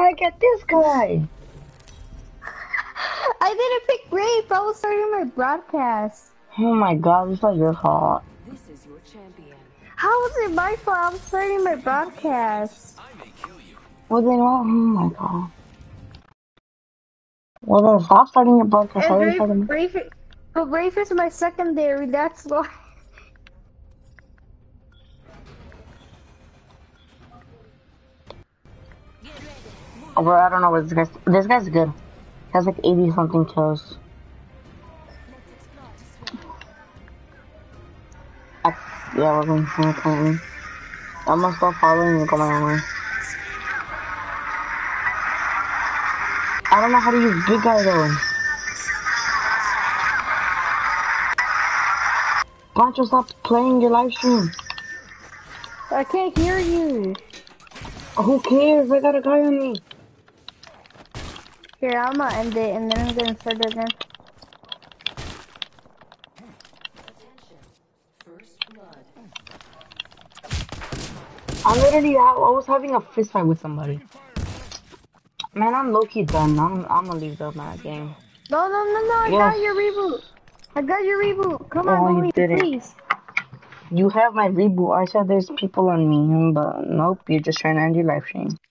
I get this guy? I didn't pick Rafe. I was starting my broadcast. Oh my god, it's not your fault. This is your champion. How was it my fault? I was starting my broadcast. Well then, oh my god. Well then, stop starting your broadcast. And Rafe is my secondary. That's why. Oh, bro, I don't know what this guy's good. He has like 80 something kills. Yeah, we're going to currently. I'm gonna stop following and go my own way. I don't know how to use big guy though. Pancho, stop playing your live stream. I can't hear you. Who cares? I got a guy on me. Here, I'm gonna end it and then I'm gonna start it again. I was having a fist fight with somebody. Man, I'm low-key done. I'm gonna leave the game. No, I got your reboot. I got your reboot. Come on, you bully, didn't. please. You have my reboot. I said there's people on me, but nope, you're just trying to end your live stream.